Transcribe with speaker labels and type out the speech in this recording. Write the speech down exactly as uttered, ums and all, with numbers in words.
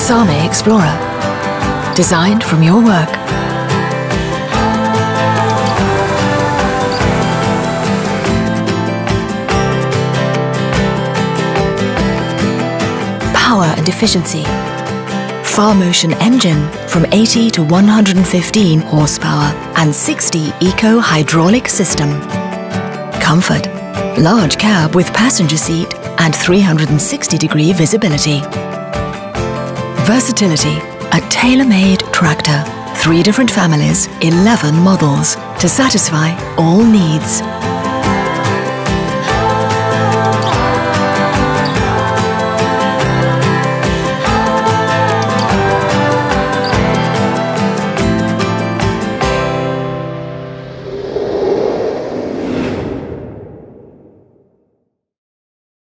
Speaker 1: SAME Explorer, designed from your work. Power and efficiency. Far motion engine from eighty to one hundred fifteen horsepower and sixty eco hydraulic system. Comfort. Large cab with passenger seat and three hundred sixty degree visibility. Versatility. A tailor-made tractor. Three different families, eleven models to satisfy all needs.